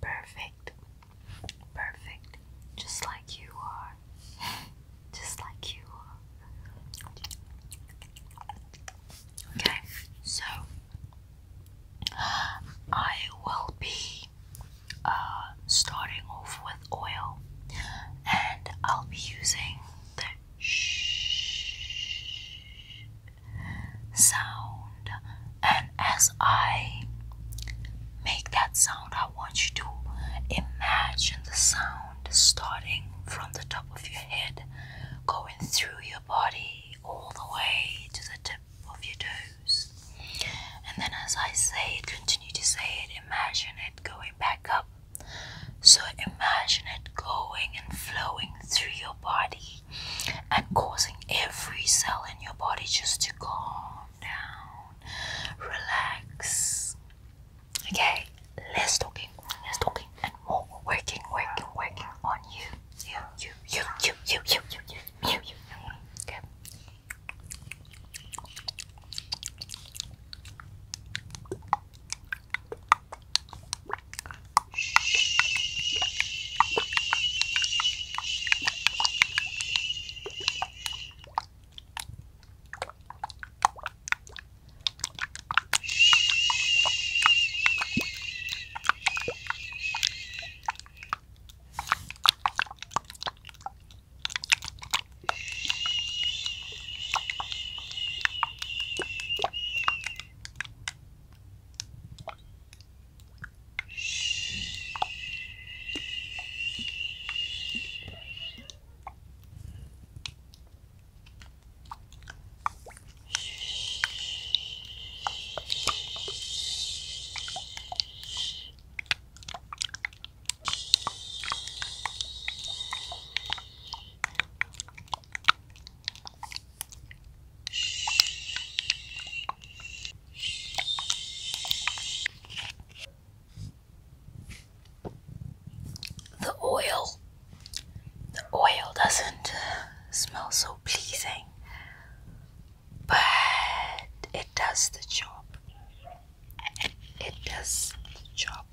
Perfect. Perfect. Just like you are. Just like you are. Okay, so I will be starting off with oil, and I'll be using the shh sound. And as I make that sound, I want you to imagine the sound starting from the top of your head, going through your body all the way to the tip of your toes. And then as I say it, continue to say it, imagine it going back up. So imagine it going and flowing through your body and causing every cell in your body just to calm down, relax. Okay, less talking, and more working on you. You. Okay. The oil doesn't smell so pleasing, but it does the job. It does the job.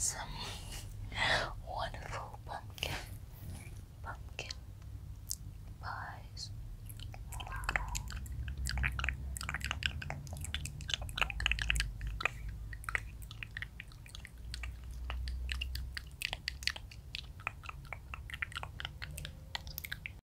some